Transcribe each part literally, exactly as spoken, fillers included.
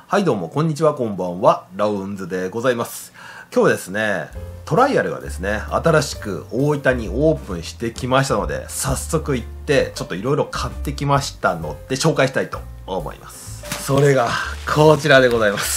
はいどうもこんにちは、こんばんは、ラウンズでございます。今日はですね、トライアルがですね、新しく大分にオープンしてきましたので、早速行ってちょっといろいろ買ってきましたので紹介したいと思います。それがこちらでございます。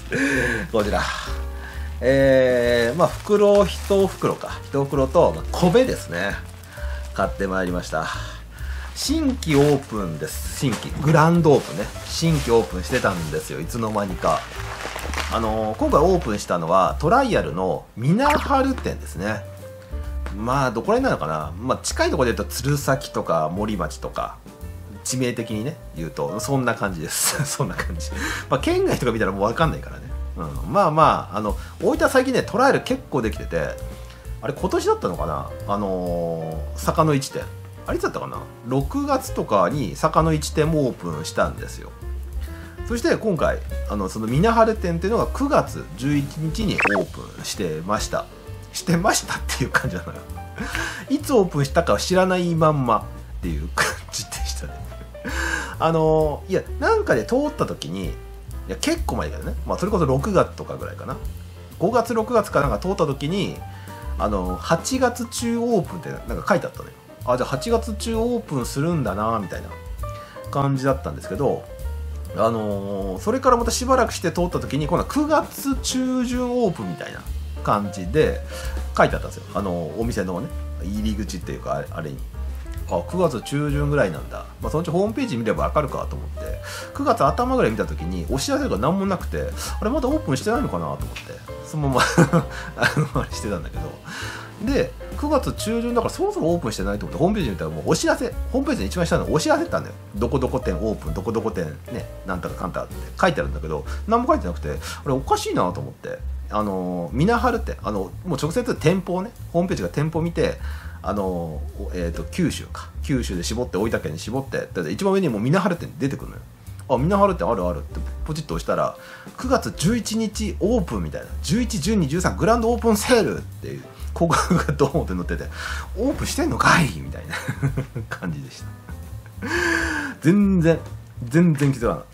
こちらえー、まあ袋いち袋かいち袋と、まあ、米ですね、買ってまいりました。新規オープンです。新規グランドオープンね、新規オープンしてたんですよ、いつの間にか。あのー、今回オープンしたのはトライアルの皆春店ですね。まあどこら辺なのかな、まあ、近いところで言うと鶴崎とか森町とか、地名的にね言うとそんな感じですそんな感じ。まあ県外とか見たらもう分かんないからね、うん、まあまああの大分最近ねトライアル結構できてて、あれ今年だったのかな、あのー、坂の一店、あれいつだったかな、ろくがつとかに坂の一店もオープンしたんですよ。そして今回あのその皆春店っていうのがくがつじゅういちにちにオープンしてましたしてましたっていう感じなのよいつオープンしたかは知らないまんまっていう感じでしたねあのいやなんかで通った時に、いや結構前だけどね、まあ、それこそろくがつとかぐらいかな、ごがつろくがつかなんか通った時に、あのはちがつ中オープンってなんか書いてあったのよ。あ、じゃあはちがつ中オープンするんだなみたいな感じだったんですけど、あのー、それからまたしばらくして通った時に今度はくがつ中旬オープンみたいな感じで書いてあったんですよ、あのー、お店のね入り口っていうか、あれ、あれにあくがつ中旬ぐらいなんだ、まあ、そのうちホームページ見ればわかるかと思ってくがつ頭ぐらい見た時にお知らせが何もなくて、あれまだオープンしてないのかなと思ってそのままあのあれしてたんだけど、でくがつ中旬だからそろそろオープンしてないと思ってホームページ見たらもうお知らせ、ホームページの一番下のお知らせってあるんだよ、どこどこ店オープンどこどこ店ねなんたかかんたって書いてあるんだけど、何も書いてなくてあれおかしいなと思って、あの皆春ってあのもう直接店舗をね、ホームページが店舗見て、あのえー、と九州か九州で絞って大分県に絞って一番上にもう皆春店出てくるのよ。あ、皆春店あるあるってポチッと押したらくがつじゅういちにちオープンみたいな、じゅういち、じゅうに、じゅうさんグランドオープンセールっていう広告がドーンって載ってて、オープンしてんのかいみたいな感じでした全然全然気づかなかった。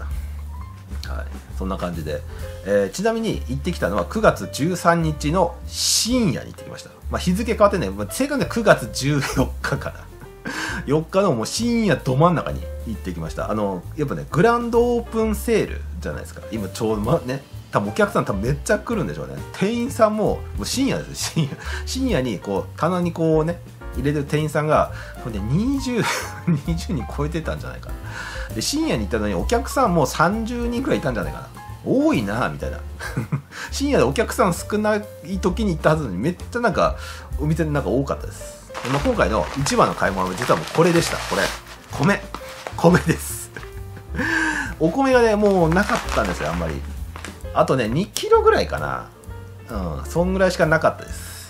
はい、そんな感じで、えー、ちなみに行ってきたのはくがつじゅうさんにちの深夜に行ってきました。まあ、日付変わってね、まあ、正確にはくがつじゅうよっかかなよっかのもう深夜ど真ん中に行ってきました。あのやっぱねグランドオープンセールじゃないですか今ちょうど、ま、ね多分お客さん多分めっちゃ来るんでしょうね。店員さんももう深夜ですよ、深夜深夜にこう棚にこうね入れてる店員さんがこれ、ね、にじゅう, にじゅうにん超えてたんじゃないかな。で深夜に行ったのにお客さんもさんじゅうにんくらいいたんじゃないかな、多いなみたいな深夜でお客さん少ない時に行ったはずなのにめっちゃなんかお店の中多かったです。で、まあ、今回の一番の買い物は実はもうこれでした。これ米米ですお米がねもうなかったんですよ、あんまり。あとねにキロぐらいかな、うん、そんぐらいしかなかったです。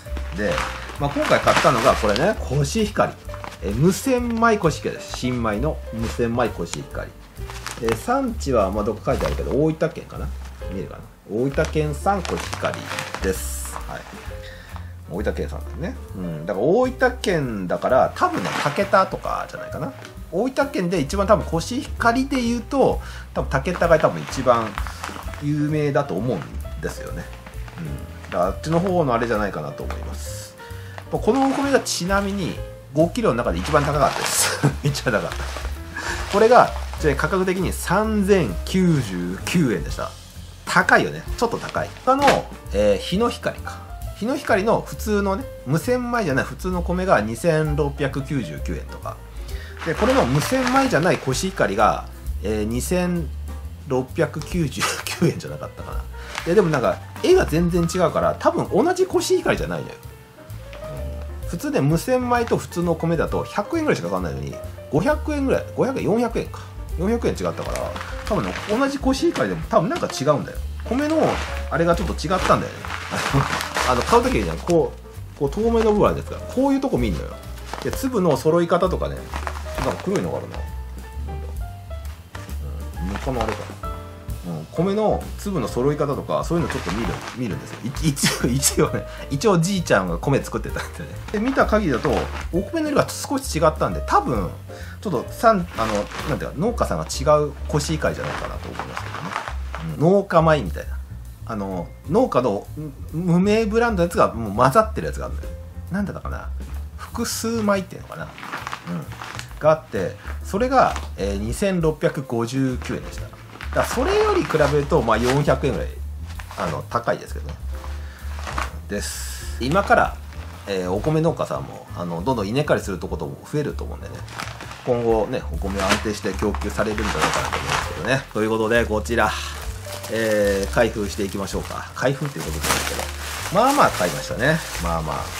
で、まあ、今回買ったのがこれね、コシヒカリ、え無洗米コシヒカリです。新米の無洗米コシヒカリ、え産地はまあどこ書いてあるけど大分県かな、見えるかな、大分県産コシヒカリです。はい、大分県産ですね、うん、だから大分県だから多分ね竹田とかじゃないかな。大分県で一番多分コシヒカリで言うと多分竹田が多分一番有名だと思うんですよね、うん、だからあっちの方のあれじゃないかなと思います。このお米がちなみにごキロの中で一番高かったですめっちゃ高かったこれが価格的にさんぜんきゅうじゅうきゅうえんでした。高いよね、ちょっと高い。他の、えー、日の光か日の光の普通のね無洗米じゃない普通の米がにせんろっぴゃくきゅうじゅうきゅうえんとかで、これの無洗米じゃないコシヒカリが、えー、にせんろっぴゃくきゅうじゅうきゅうえんじゃなかったかな。で, でもなんか絵が全然違うから多分同じコシヒカリじゃないのよ、うん、普通で無洗米と普通の米だとひゃくえんぐらいしかかかんないのにごひゃくえんぐらい、ごひゃくえんよんひゃくえんかよんひゃくえん違ったから多分ね同じコシヒカリでも多分なんか違うんだよ、米のあれがちょっと違ったんだよねあの買う時にこうこう透明の部分あるんですからこういうとこ見んのよ。で粒の揃い方とかね、なんか黒いのがあるな、なんだ、うん、ぬかのあれかな、うん、米の粒の揃い方とかそういうのちょっと見る見るんですよ。一応一応ね一応じいちゃんが米作ってたんでね。で見た限りだとお米の色が少し違ったんで多分ちょっとさんあのなんていうか農家さんが違うコシヒカリじゃないかなと思いますけどね。 農家米みたいな、あの農家の無名ブランドのやつがもう混ざってるやつがあるんだよ。なんだったかな、複数米っていうのかな、うん、があって、それが、えー、にせんろっぴゃくごじゅうきゅうえんでした。だからそれより比べると、まあ、よんひゃくえんぐらいあの高いですけどね。です。今から、えー、お米農家さんもあのどんどん稲刈りするところも増えると思うんでね、今後ねお米は安定して供給されるんじゃないかなと思うんですけどね。ということでこちら、えー、開封していきましょうか。開封っていうことですけど、まあまあ買いましたね。まあまあ、はい、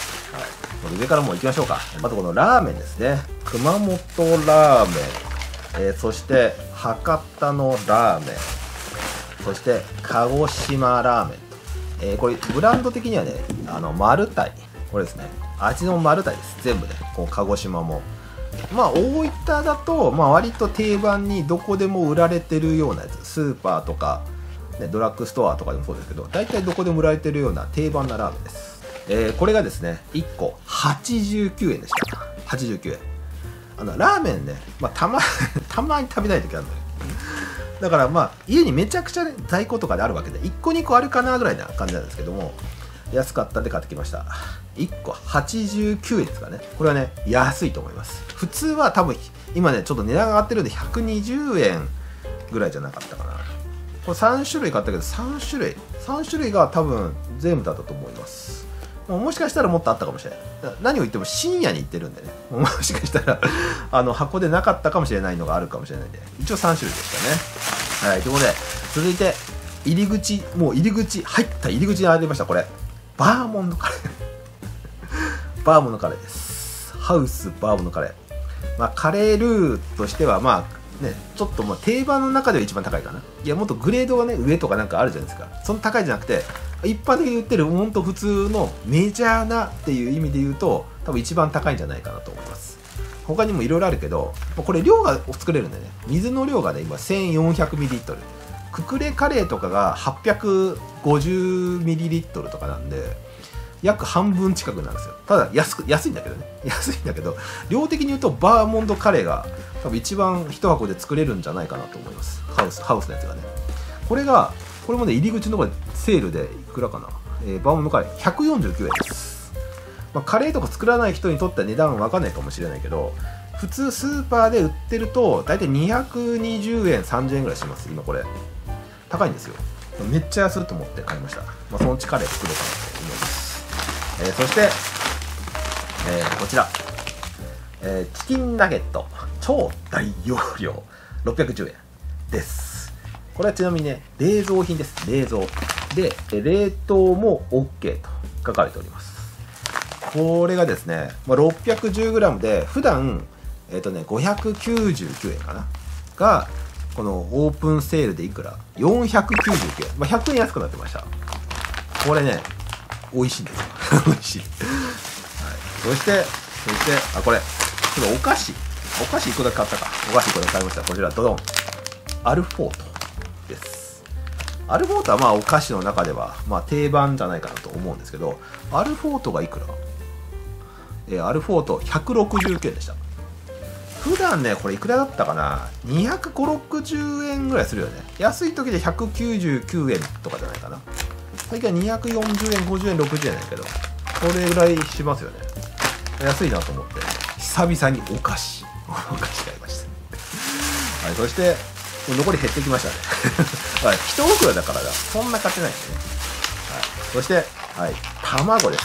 上からもう行きましょうか。まずこのラーメンですね。熊本ラーメン、えー、そして博多のラーメン、そして鹿児島ラーメン、えー、これブランド的にはね、あのマルタイ、これですね、味のマルタイです。全部ね、こう鹿児島も、まあ大分だと、まあ、割と定番にどこでも売られてるようなやつ、スーパーとか、ね、ドラッグストアとかでもそうですけど、大体どこでも売られてるような定番なラーメンです。えー、これがですね、いっこはちじゅうきゅうえんでした。はちじゅうきゅうえん。あのラーメンね、まあ、たまたまに食べたい時あるのよ。だからまあ家にめちゃくちゃ、ね、在庫とかであるわけでいっこにこあるかなぐらいな感じなんですけども、安かったんで買ってきました。いっこはちじゅうきゅうえんですからね。これはね安いと思います。普通は多分今ねちょっと値段が上がってるんでひゃくにじゅうえんぐらいじゃなかったかな。これさんしゅるい買ったけどさんしゅるいさんしゅるいが多分全部だったと思います。もしかしたらもっとあったかもしれない。何を言っても深夜に行ってるんでね、もしかしたらあの箱でなかったかもしれないのがあるかもしれないんで、一応さんしゅるいでしたね。はい、ということで続いて入り口、もう入り口入った入り口にありました。これバーモンドカレーバーモンドカレーです。ハウスバーモンドカレー、まあ、カレールーとしてはまあね、ちょっともう定番の中では一番高いかな。いやもっとグレードがね上とかなんかあるじゃないですか。その高いじゃなくて一般的に売ってるほんと普通のメジャーなっていう意味で言うと多分一番高いんじゃないかなと思います。他にもいろいろあるけど、これ量が作れるんでね、水の量がね今 せんよんひゃくミリリットル、ククレカレーとかがはっぴゃくごじゅうミリリットルとかなんで約半分近くなんですよ。ただ安く安いんだけどね、安いんだけど量的に言うとバーモンドカレーが多分一番一箱で作れるんじゃないかなと思います。ハウスハウスのやつがね、これがこれもね入り口のところでセールでいくらかな、えー、バーモンドカレーひゃくよんじゅうきゅうえんです。まあ、カレーとか作らない人にとっては値段わかんないかもしれないけど、普通スーパーで売ってると大体にひゃくにじゅうえんさんじゅうえんぐらいします。今これ高いんですよ。めっちゃ安いと思って買いました。まあ、そのうちカレー作ろうかなと思います。えー、そして、えー、こちら、えー、チキンナゲット超大容量ろっぴゃくじゅうえんです。これはちなみにね冷蔵品です。冷蔵で冷凍も OK と書かれております。これがですね、まあ、ろっぴゃくじゅうグラム で普段えっ、ー、とねごひゃくきゅうじゅうきゅうえんかながこのオープンセールでいくらよんひゃくきゅうじゅうきゅうえん、まあ、ひゃくえん安くなってました。これね美味しいんですよ美味しい、はい、そしてそしてあこれちょっとお菓子お菓子いっこだけ買ったかお菓子いっこだけ買いました。こちらドドンアルフォートです。アルフォートはまあお菓子の中ではまあ定番じゃないかなと思うんですけど、アルフォートがいくら、えー、アルフォートひゃくろくじゅうきゅうえんでした。普段ねこれいくらだったかな、にひゃくごじゅうろくじゅうえんぐらいするよね。安い時でひゃくきゅうじゅうきゅうえんとかじゃないかな。最近はにひゃくよんじゅうえんごじゅうえんろくじゅうえんだけどこれぐらいしますよね。安いなと思って久々にお菓子お菓子買いました、はい、そして残り減ってきましたねはい、一袋だからだそんな買ってないですね、はい、そして、はい、卵です。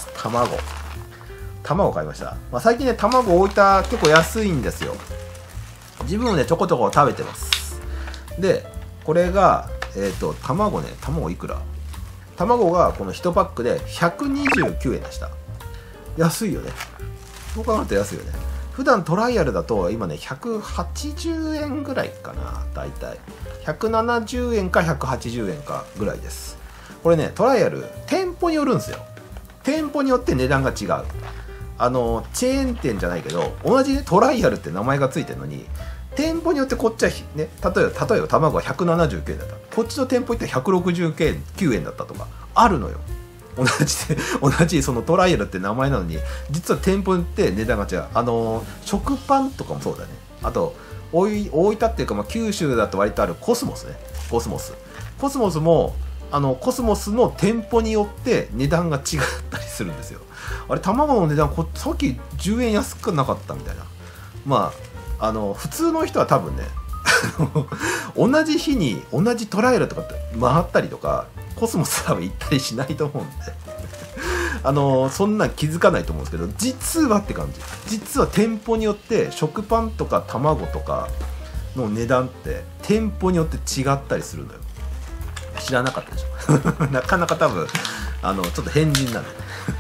卵卵買いました。まあ、最近ね卵大分結構安いんですよ。自分もねちょこちょこ食べてます。でこれがえっ、ー、と卵ね卵いくら、卵がこのいちパックでひゃくにじゅうきゅうえんでした。安いよね。そう考えると安いよね。普段トライアルだと今ねひゃくはちじゅうえんぐらいかな、だいたいひゃくななじゅうえんかひゃくはちじゅうえんかぐらいです。これねトライアル店舗によるんですよ。店舗によって値段が違う。あのチェーン店じゃないけど同じ、ね、トライアルって名前がついてるのに店舗によってこっちはね、例えば例えば卵がひゃくななじゅうきゅうえんだった、こっちの店舗行ったらひゃくろくじゅうきゅうえんだったとかあるのよ。同じで同じそのトライアルって名前なのに実は店舗によって値段が違う。あの食パンとかもそうだね。あと大分っていうか、まあ、九州だと割とあるコスモスね。コスモスコスモスもあのコスモスの店舗によって値段が違ったりするんですよ。あれ卵の値段こさっきじゅうえん安くなかったみたいな。まああの普通の人は多分ね同じ日に同じトライアルとかって回ったりとかコスモス多分行ったりしないと思うんであのそんなん気づかないと思うんですけど、実はって感じ。実は店舗によって食パンとか卵とかの値段って店舗によって違ったりするのよ。知らなかったでしょなかなか多分あのちょっと変人なんで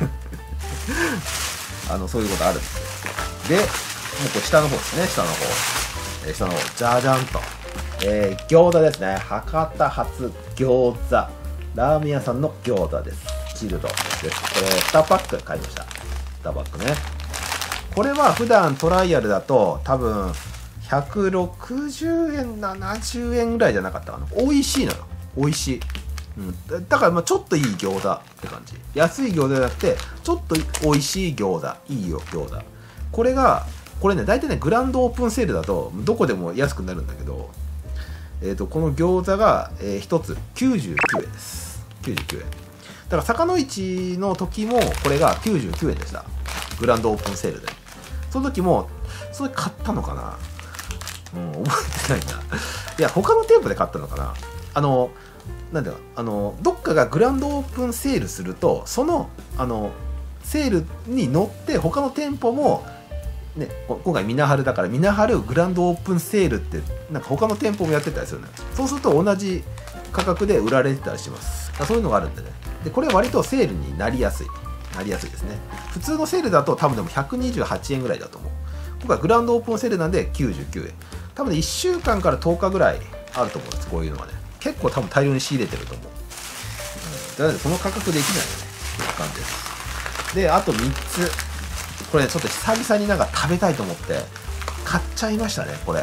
あのそういうことあるんですよ。でもうこれ下の方ですね。下の方、えー、下の方じゃじゃんと、えー、餃子ですね。博多発餃子ラーメン屋さんの餃子です。チルドです。これにパック買いました。にパックね。これは普段トライアルだと多分ひゃくろくじゅうえんななじゅうえんぐらいじゃなかったかな。美味しいのよ。美味しい、うん、だからまあちょっといい餃子って感じ。安い餃子じゃなくてちょっと美味しい餃子、いいよ餃子。これがこれね大体ねグランドオープンセールだとどこでも安くなるんだけど、えー、とこの餃子が、えー、ひとつきゅうじゅうきゅうえんです。きゅうじゅうきゅうえんだから坂の市の時もこれがきゅうじゅうきゅうえんでした。グランドオープンセールで。その時もそれ買ったのかな、うん、覚えてないな。いや他の店舗で買ったのかな。あのなんだろう、あのどっかがグランドオープンセールするとそのあのセールに乗って他の店舗もね、今回ミナハルだからミナハルグランドオープンセールってなんか他の店舗もやってたりするのよ。そうすると同じ価格で売られてたりします。そういうのがあるんでね。でこれは割とセールになりやすいなりやすいですね。普通のセールだと多分でもひゃくにじゅうはちえんぐらいだと思う。今回グランドオープンセールなんできゅうじゅうきゅうえん。多分ねいっしゅうかんからとおかぐらいあると思うんです。こういうのはね結構多分大量に仕入れてると思う。うん、だからその価格できないよねっていう感じです。であとみっつ、これねちょっと久々になんか食べたいと思って買っちゃいましたね。これ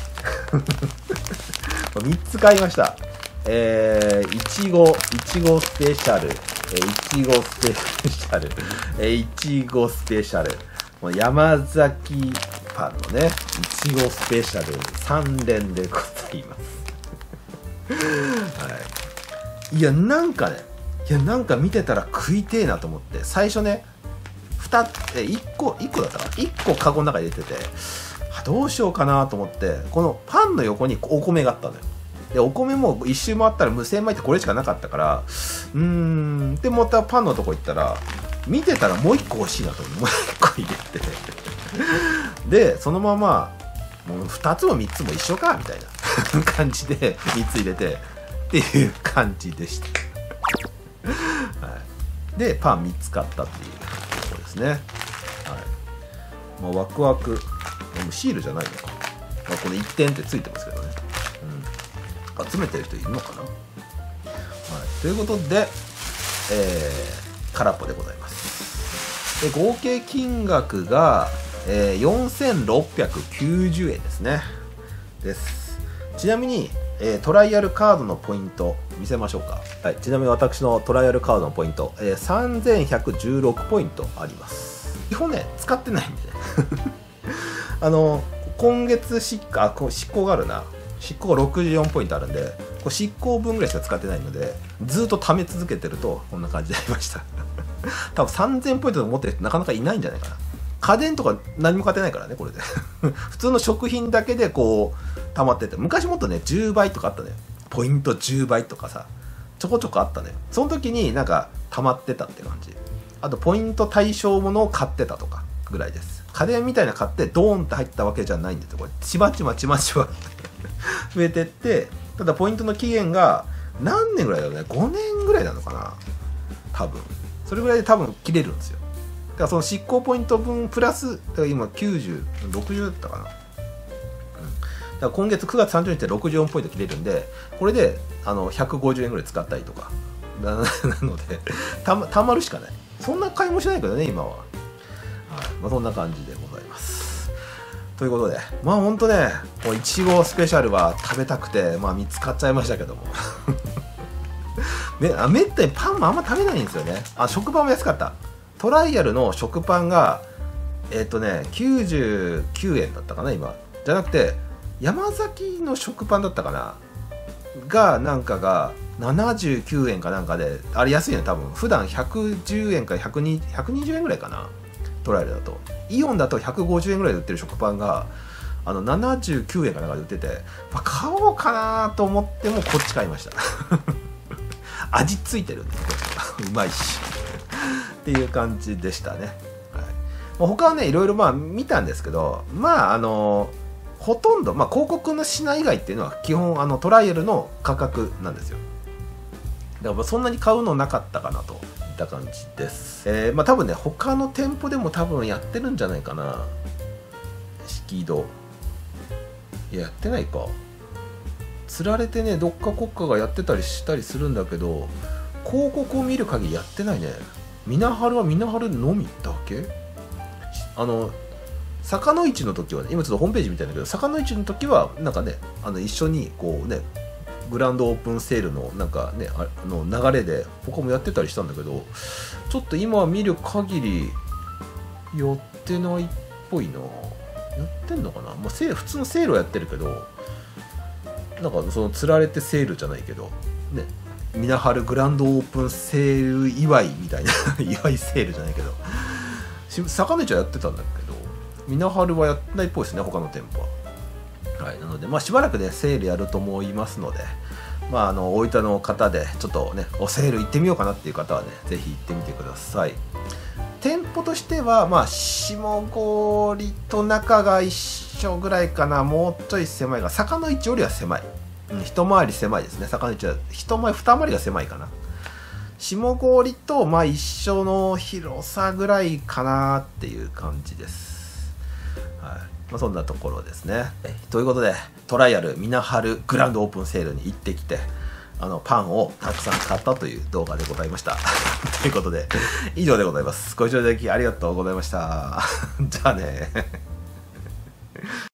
みっつ買いました。えー、いちごいちごスペシャル、えー、いちごスペシャル、えー、いちごスペシャル、もう山崎パンのねいちごスペシャルさんれんでございますはい、いやなんかねいやなんか見てたら食いてえなと思って最初ねにえいっこいっこだったかないっこカゴの中に入れてて、どうしようかなと思ってこのパンの横にお米があったのよ。でお米も一周回ったら無洗米ってこれしかなかったからうーんでまたパンのとこ行ったら見てたらもういっこ欲しいなと思ってもういっこ入れてでそのままもうふたつもみっつも一緒かみたいな感じでみっつ入れてっていう感じでした、はい、でパンみっつ買ったっていうところですね。はい、まあ、ワクワクでもシールじゃないのか、まあ、このいってんってついてますけどね、うん、集めてる人いるのかな、はい、ということで、えー、空っぽでございます。で合計金額が、えー、よんせんろっぴゃくきゅうじゅうえんですね。です。ちなみに、えー、トライアルカードのポイント見せましょうか。はい、ちなみに私のトライアルカードのポイント、えー、さんぜんひゃくじゅうろくポイントあります。基本ね使ってないんでねあの今月執行あ執行があるな執行がろくじゅうよんポイントあるんでこれ執行分ぐらいしか使ってないのでずっと貯め続けてるとこんな感じになりました多分さんぜんポイント持ってる人なかなかいないんじゃないかな。家電とか何も買ってないからねこれで普通の食品だけでこう溜まってて、昔もっとねじゅうばいとかあったね。ポイントじゅうばいとかさちょこちょこあったね。その時になんか溜まってたって感じ。あとポイント対象ものを買ってたとかぐらいです。家電みたいな買ってドーンって入ったわけじゃないんですよ。これちまちまちまちま増えてって、ただポイントの期限が何年ぐらいだろうね。ごねんぐらいなのかな多分。それぐらいで多分切れるんですよ。だからその執行ポイント分プラス、だから今きゅうじゅう、ろくじゅうだったかな、うん、だから今月くがつさんじゅうにちでろくじゅうよんポイント切れるんで、これであのひゃくごじゅうえんぐらい使ったりとかな, なのでた ま, たまるしかない。そんな買いもしないけどね今は。はい、まあ、そんな感じでございます。ということで、まあほんとね、いちごスペシャルは食べたくて、まあみっつ買っちゃいましたけどもめ, あめったにパンもあんま食べないんですよね。あ、食パンも安かった。トライアルの食パンがえっ、ー、とねきゅうじゅうきゅうえんだったかな今。じゃなくて山崎の食パンだったかな。 がなんかがななじゅうきゅうえんかなんかで、あれ安いね多分。普段ひゃくじゅうえんかひゃくにじゅうえんぐらいかな、トライアルだと。イオンだとひゃくごじゅうえんぐらいで売ってる食パンがあのななじゅうきゅうえんかなんかで売ってて、まあ、買おうかなと思ってもこっち買いました味ついてるんでこっちうまいしっていう感じでしたね、はい。他はねいろいろまあ見たんですけど、まああのほとんど、まあ、広告の品以外っていうのは基本あのトライアルの価格なんですよ。だからそんなに買うのなかったかなといった感じです。えー、まあ多分ね他の店舗でも多分やってるんじゃないかな。敷戸いややってないか。つられてねどっか国家がやってたりしたりするんだけど、広告を見る限りやってないね。ミナハルはミナハルのみだけ。あの坂の市の時はね、今ちょっとホームページみたいだけど、坂の市の時はなんかね、あの一緒にこうねグランドオープンセールのなんかねあの流れで他もやってたりしたんだけど、ちょっと今見る限りやってないっぽいな。やってんのかな。まあ、セール普通のセールはやってるけど、なんかそのつられてセールじゃないけどね、ミナハルグランドオープンセール祝いみたいな祝いセールじゃないけど、坂の市はやってたんだけど、ミナハルはやってないっぽいですね、他の店舗は。はい、なので、まあ、しばらくねセールやると思いますので、まあ、あの大分の方でちょっとねおセール行ってみようかなっていう方はねぜひ行ってみてください。店舗としては、まあ、下郡と中が一緒ぐらいかな。もうちょい狭いが、坂の市よりは狭い、うん、一回り狭いですね。坂の市は一回り二回りが狭いかな。下郡とまあ一緒の広さぐらいかなっていう感じです。はい、まあ、そんなところですね。ということでトライアルミナハルグランドオープンセールに行ってきて、あのパンをたくさん買ったという動画でございましたということで以上でございます。ご視聴いただきありがとうございましたじゃあね